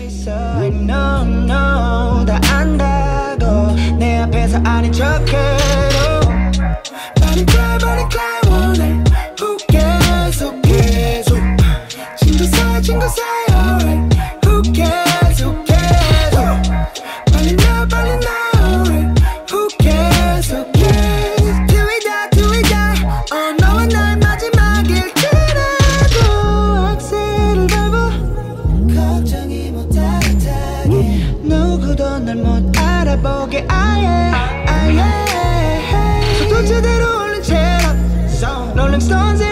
있어. I know, no, 다 안다고 내 앞에서 아닌 척해도 Body cry 오늘 Who cares, who cares 친구 사이 alright Who cares, who cares 빨리 나 Who cares, who cares Till we die 너와 나의 마지막일지라도 악셀을 밟아 걱정이 못 따뜻하게 누구도 널 못 알아보게 아예 소도 제대로 올린 채로 Rolling Stones